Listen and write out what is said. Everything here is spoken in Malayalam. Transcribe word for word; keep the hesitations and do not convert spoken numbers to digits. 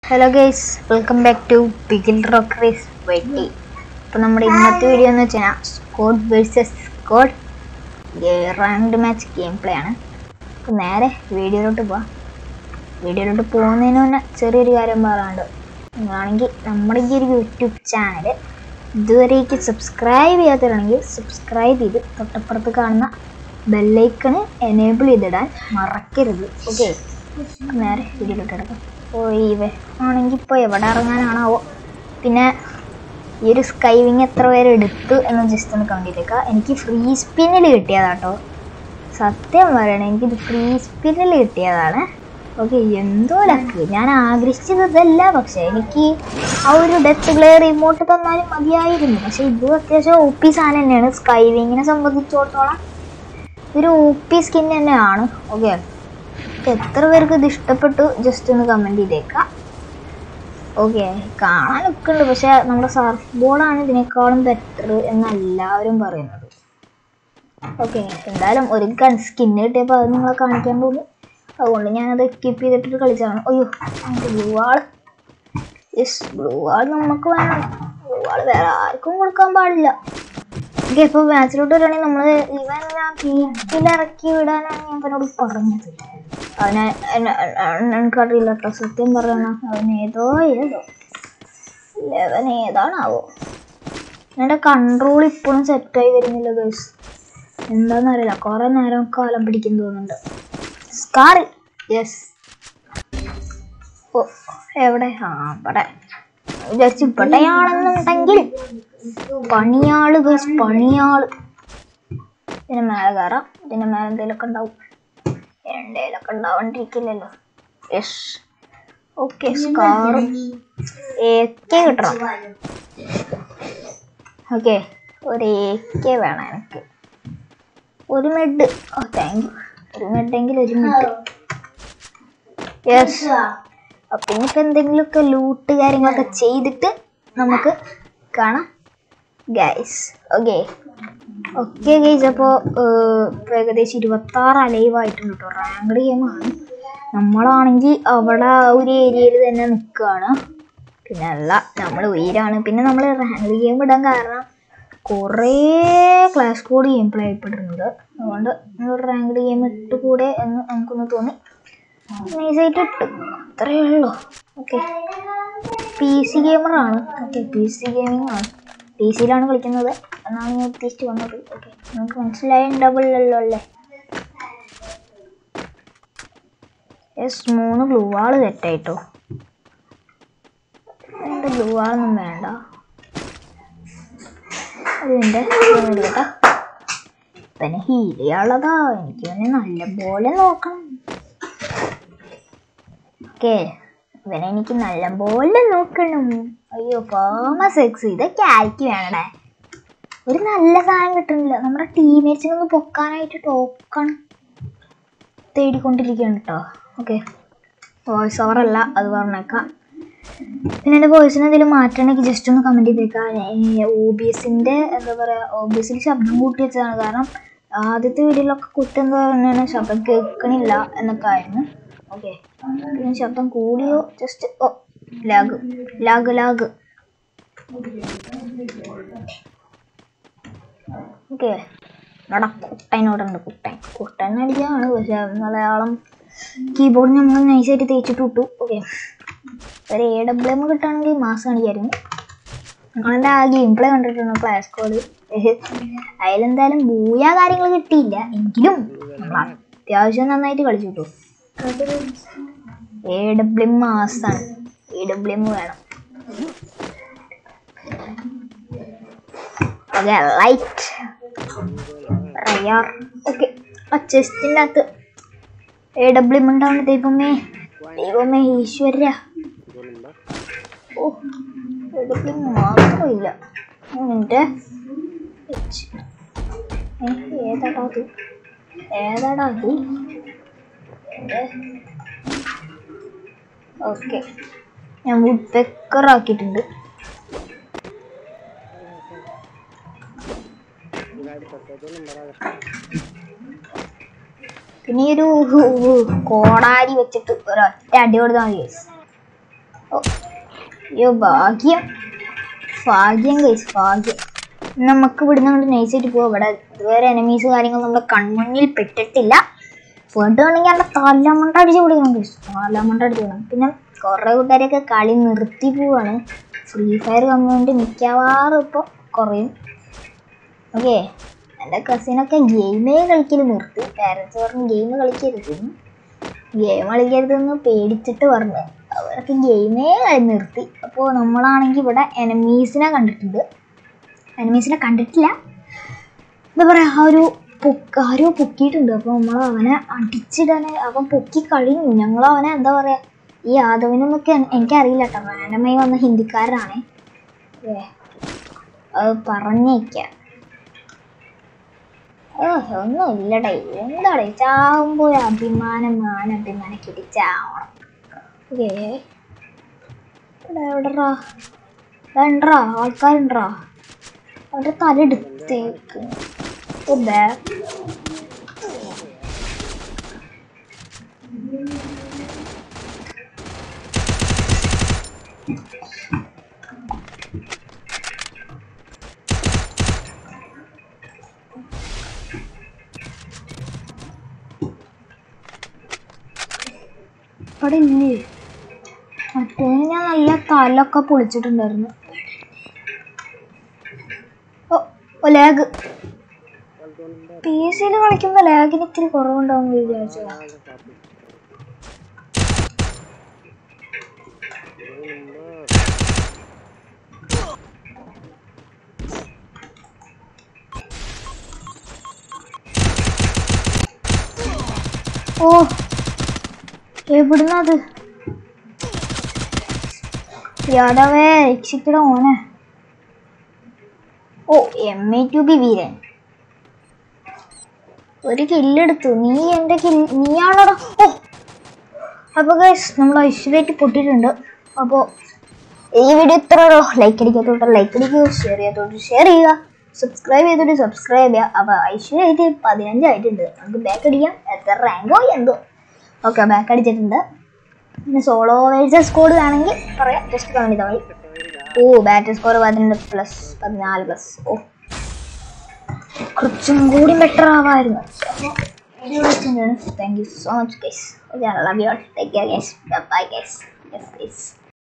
Hello guys, welcome back to Pickle Rock Race twenty. അപ്പോൾ നമ്മുടെ ഇന്നത്തെ വീഡിയോ എന്ന് വെച്ചാൽ sqoud versus sqoud ranked match game play ആണ്. അപ്പോൾ നേരെ വീഡിയോയിലോട്ട് പോവാം. വീഡിയോയിലോട്ട് പോകുന്നതിന് മുന്നേ ചെറിയൊരു കാര്യം പറയാനുണ്ട്. നിങ്ങളാണെങ്കിൽ നമ്മുടെ ഈ ഒരു യൂട്യൂബ് ചാനൽ ഇതുവരേക്ക് സബ്സ്ക്രൈബ് ചെയ്യാത്തവരാണെങ്കിൽ സബ്സ്ക്രൈബ് ചെയ്ത് തൊട്ടപ്പുറത്ത് കാണുന്ന ബെല്ലൈക്കണ് എനേബിൾ ചെയ്തിടാൻ മറക്കരുത്. ഓക്കെ, നേരെ വീഡിയോയിലോട്ട് കിടക്കാം. പോയിവേ ആണെങ്കിൽ ഇപ്പോൾ എവിടെ ഇറങ്ങാനാണാവോ. പിന്നെ ഈ ഒരു സ്കൈവിങ് എത്ര പേര് എടുത്തു എന്ന് ജസ്റ്റ് ഒന്ന് കൗണ്ട് ചെയ്തേക്കാം. എനിക്ക് ഫ്രീ സ്പിന്നിൽ കിട്ടിയതാട്ടോ, സത്യം പറയണേ, എനിക്കിത് ഫ്രീ സ്പിന്നിൽ കിട്ടിയതാണ്. ഓക്കെ, എന്തോ ലക്ക്, ഞാൻ ആഗ്രഹിച്ചതല്ല. പക്ഷേ എനിക്ക് ആ ഒരു ഡെത്ത് പ്ലെയർ റിമോട്ട് തന്നാലും മതിയായിരുന്നു. പക്ഷെ ഇത് അത്യാവശ്യം ഒ പി സാധനം തന്നെയാണ്. സ്കൈവിങ്ങിനെ സംബന്ധിച്ചിടത്തോളം ഒരു ഒ പി സ്കിൻ തന്നെയാണ്. ഓക്കെ, എത്ര പേർക്ക് ഇത് ഇഷ്ടപ്പെട്ടു ജസ്റ്റ് ഒന്ന് കമൻറ്റ് ചെയ്തേക്കാം. ഓക്കെ, കാണാനൊക്കെ ഉണ്ട്, പക്ഷെ നമ്മുടെ സർഫ് ബോർഡാണ് ഇതിനേക്കാളും ബെറ്റർ എന്നെല്ലാവരും പറയുന്നത്. ഓക്കെ, എന്തായാലും ഒരു ഗൺ സ്കിന്ന് കിട്ടിയപ്പോൾ അത് നിങ്ങളെ കാണിക്കാൻ പോകുന്നു. അതുകൊണ്ട് ഞാനത് എക്യൂപ്പ് ചെയ്തിട്ട് കളിച്ചതാണ്. അയ്യോ, നമുക്ക് blue wall, yes, blue wall നമുക്ക് വേണം. ബ്ലൂ വാൾ വേറെ ആർക്കും കൊടുക്കാൻ പാടില്ല. ഓക്കെ, ഇപ്പോൾ മാച്ചിലോട്ട് വരികയാണെങ്കിൽ നമ്മൾ ഇവൻ ഞാൻ പീക്കിലിറക്കി വിടാനാണ് ഞാൻ അവനോട് പറഞ്ഞത്. അവനെ എനിക്കറിയില്ല കേട്ടോ, സത്യം പറയണം. അവൻ ഏതോ ഏതോ ലെവൻ ഏതാണാവോ. എൻ്റെ കൺട്രോൾ ഇപ്പോഴും സെറ്റായി വരുന്നില്ല ഗൈസ്, എന്താണെന്നറിയില്ല. കുറേ നേരം കാലം പിടിക്കും തോന്നുന്നുണ്ട്. Scar, yes. ഓ, എവിടെ? ആ, ഇവിടെ വിചാരിച്ചു ഇവിടെയാണെന്നുണ്ടെങ്കിൽ പണിയാള് ഗൈസ്, പണിയാള്. ഇതിന് മേലെ കയറാം. ഇതിന് മേലെ എന്തെങ്കിലുമൊക്കെ ഉണ്ടാവും. എന്തേലൊക്കെ ഉണ്ടാവാണ്ടിരിക്കില്ലല്ലോ. Yes, okay. സ്കാർ ഏക്കെ കിട്ടണം. ഓക്കെ, ഒരു ഏക്കെ വേണം എനിക്ക്. ഒരു മെഡ്, ഓ താങ്ക് യു. ഒരു മെഡെങ്കിൽ ഒരു മെഡ്. യെസ്. അപ്പം ഇനിയിപ്പോൾ എന്തെങ്കിലുമൊക്കെ ലൂട്ട് കാര്യങ്ങളൊക്കെ ചെയ്തിട്ട് നമുക്ക് കാണാം ഗൈസ്. ഓക്കെ ഓക്കെ ഗൈസ്, അപ്പോൾ ഏകദേശം ഇരുപത്താറ് അലൈവായിട്ടുണ്ട് കേട്ടോ. റാങ്ക്ഡ് ഗെയിമാണ്. നമ്മളാണെങ്കിൽ അവിടെ ഒരു ഏരിയയിൽ തന്നെ നിൽക്കുകയാണ്. പിന്നെ അല്ല, നമ്മൾ ഉയരാണ്. പിന്നെ നമ്മൾ റാങ്ക്ഡ് ഗെയിം ഇടാൻ കാരണം കുറേ ക്ലാസ് കോഡ് ഗെയിം പ്ലേ ആയിപ്പെട്ടിരുന്നത്. അതുകൊണ്ട് നമ്മൾ റാങ്ക്ഡ് ഗെയിം ഇട്ട് കൂടെ എന്ന് നമുക്കൊന്ന് തോന്നി. നൈസായിട്ട് ഇട്ടു, അത്രയേ ഉള്ളൂ. ഓക്കെ, പി സി ഗെയിമറാണ്. ഓക്കെ, പി സി ഗെയിമിംഗ് ആണ്. പി സിയിലാണ് കളിക്കുന്നത് എന്നാണ് ഞാൻ ഉദ്ദേശിച്ച് വന്നത്. ഓക്കെ, നമുക്ക് മനസ്സിലായിട്ടുണ്ടാവില്ലല്ലോ അല്ലേ. യെസ്, മൂന്ന് ബ്ലൂ വാൾ തെറ്റായിട്ടോ. എൻ്റെ ബ്ലൂ വാളൊന്നും വേണ്ട. അതിൻ്റെ കേട്ടോ, പിന്നെ ഹീൽ ചെയ്യാനുള്ളതാ. എനിക്ക് പിന്നെ നല്ലപോലെ നോക്കണം. ഓക്കെ, ഇവനെ എനിക്ക് നല്ലപോലെ നോക്കണം. അയ്യോ, ഫേമസ് എക്സ്, ഇതൊക്കെ ആർക്ക് വേണടേ. ഒരു നല്ല സാധനം കിട്ടുന്നില്ല. നമ്മുടെ ടീമേറ്റ്സിനൊന്ന് പൊക്കാനായിട്ട് ടോക്കൺ തേടിക്കൊണ്ടിരിക്കുകയാണ് കേട്ടോ. ഓക്കെ, വോയിസ് ഓവർ അല്ല, അത് പറഞ്ഞേക്കാം. പിന്നെ എൻ്റെ വോയിസിന് എന്തെങ്കിലും മാറ്റണമെങ്കിൽ ജസ്റ്റ് ഒന്ന് കമൻറ്റ് ചെയ്തേക്കാം. ഒ ബി എസിൻ്റെ എന്താ പറയുക, ഒ ബി എസിൽ ശബ്ദം കൂട്ടി വെച്ചതാണ്. കാരണം ആദ്യത്തെ വീഡിയോയിലൊക്കെ കുറ്റെന്താ പറഞ്ഞാൽ ശബ്ദം കേൾക്കണില്ല എന്നൊക്കെ ആയിരുന്നു. ഓക്കെ, പിന്നെ ശബ്ദം കൂടിയോ ജസ്റ്റ് ഓ ലാഗ് ലാഗ് ലാഗ് ഓക്കെ. ഇവിടെ കുട്ടനോടുണ്ട്, കുട്ടൻ കുട്ടൻ അടിക്കാണ്. പക്ഷെ മലയാളം കീബോർഡ് നമ്മൾ നൈസായിട്ട് തേച്ചിട്ട് വിട്ടു. ഓക്കെ, ഒരു എ ഡബ്ല്യു എം കിട്ടുകയാണെങ്കിൽ മാസം അടിക്കായിരുന്നു. നിങ്ങളെൻ്റെ ആ ഗെയിം പ്ലേ കണ്ടിട്ടുണ്ട് ക്ലാസ് കോഡ്. അതിലെന്തായാലും ബൂയ കാര്യങ്ങൾ കിട്ടിയില്ല, എങ്കിലും നമ്മൾ അത്യാവശ്യം നന്നായിട്ട് കളിച്ചു കിട്ടും. എ ഡബ്ല്യു എം മാസാണ്, എ ഡബ്ല്യു എം വേണം. Okay, light rare. ഓക്കെ, ആ ചെസ്റ്റിൻ്റെ അകത്ത് എ ഡബ്ല്യു എം ഉണ്ടാവുന്ന ദൈവമേ, ദൈവമേ ഈശ്വര. ഓ, എ ഡബ്ല്യു എം മാത്രമില്ല. എൻ്റെ ഏതാടാ അത്, ഏതാടാ അത് എൻ്റെ. ഓക്കെ, ഞാൻ വുഡ് പെക്കർ ആക്കിയിട്ടുണ്ട്. പിന്നെ ഈ ഒരു കോടാരി വെച്ചിട്ട് ഒരൊറ്റ അടി കൊടുത്താൽ മതി. ഓ അയ്യോ ഭാഗ്യം ഭാഗ്യം ഗൈസ് ഭാഗ്യം. നമുക്ക് ഇവിടുന്ന് കൊണ്ട് നൈസായിട്ട് പോവാം. ഇവിടെ ഇതുവരെ എനമീസ് കാര്യങ്ങൾ നമ്മുടെ കൺമുന്നിൽ പെട്ടിട്ടില്ല. വേണ്ടുവാണെങ്കിൽ അവിടെ തലമണ്ട അടിച്ച് കൊടുക്കണം ഗൈസ്. തലമണ്ട അടിച്ച് കൊടുക്കണം. പിന്നെ കുറേ കൂട്ടുകാരൊക്കെ കളി നിർത്തി പോവാണ്. ഫ്രീ ഫയർ കമ്മ്യൂണിറ്റി മിക്കവാറും ഇപ്പോൾ കുറയും. ഓക്കെ, എൻ്റെ കസിനൊക്കെ ഗെയിമേ കളിക്കൽ നിർത്തി. പാരൻസ് പറഞ്ഞ് ഗെയിം കളിക്കരുത്, ഗെയിം കളിക്കരുതെന്ന് പേടിച്ചിട്ട് പറഞ്ഞു. അവരൊക്കെ ഗെയിമേ കളി നിർത്തി. അപ്പോൾ നമ്മളാണെങ്കിൽ ഇവിടെ എനമീസിനെ കണ്ടിട്ടുണ്ട്. എനമീസിനെ കണ്ടിട്ടില്ല എന്താ പറയുക, ആ ഒരു പൊക്ക് ആരോ പൊക്കിയിട്ടുണ്ട്. അപ്പോൾ നമ്മൾ അവനെ അടിച്ചിടാൻ അവൻ പൊക്കി കഴിഞ്ഞു. ഞങ്ങൾ അവനെ എന്താ പറയുക, ഈ യാദവിനൊന്നൊക്കെ എനിക്കറിയില്ല കേട്ടോ, റാൻഡമായി വന്ന ഹിന്ദിക്കാരനാണ്. ഏ അത് പറഞ്ഞേക്കാം. ഓഹ് ഒന്നും ഇല്ലടേ, എന്താടേ ചാവുമ്പോൾ അഭിമാനം മാന അഭിമാനൊക്കെ ഇടിച്ചാവണം. ഓക്കേ, എവിടെറാ വേണ്ടറാ ആൾക്കാരുണ്ടറാ, അവരുടെ തല എടുത്തേക്ക്. ഓ അവിടെ ഇല്ലേ, മറ്റേ ഞാൻ നല്ല തലൊക്കെ പൊളിച്ചിട്ടുണ്ടായിരുന്നു. ഓ ലാഗ്, പി സിയിൽ കളിക്കുമ്പോൾ ലാഗിന് ഇത്തിരി കുറവുണ്ടാവും വിചാരിച്ചു. ഓ എവിടുന്നത് യാദവേ, രക്ഷിക്കട ഓനെ. ഓ എം എ ടു ബി വീരൻ ഒരു കില്ലെടുത്തു. നീ എൻ്റെ കിൽ നീയാണോടാ. ഓ അപ്പോൾ ഗൈസ് നമ്മൾ ഐശ്വര്യമായിട്ട് പൊട്ടിയിട്ടുണ്ട്. അപ്പോൾ ഈ വീഡിയോ ഇത്ര ലൈക്ക് അടിക്കാത്തോട്ട് ലൈക്ക് അടിക്കുക, ഷെയർ ചെയ്യാത്തോട്ട് ഷെയർ ചെയ്യുക, സബ്സ്ക്രൈബ് ചെയ്തിട്ട് സബ്സ്ക്രൈബ് ചെയ്യുക. അപ്പോൾ ഐശ്വര്യമായിട്ട് പതിനഞ്ചായിട്ടുണ്ട്. നമുക്ക് ബാക്ക് അടിക്കാം. എത്ര റാങ്കോ എന്തോ. ഓക്കെ, ബാക്ക് അടിച്ചിട്ടുണ്ട്. പിന്നെ സോളോ വേഴ്സസ് സ്കോഡ് വേണമെങ്കിൽ പറയാം, ജസ്റ്റ് കമന്റ് ചെയ്താൽ മതി. ഓ ബാറ്ററി സ്കോർ പതിനെട്ട് പ്ലസ് പതിനാല് പ്ലസ്. ഓ കുറച്ചും കൂടി ബെറ്റർ ആവാമായിരുന്നു. Thank you so much guys. Love you all. Take care guys. Bye guys. Yes guys.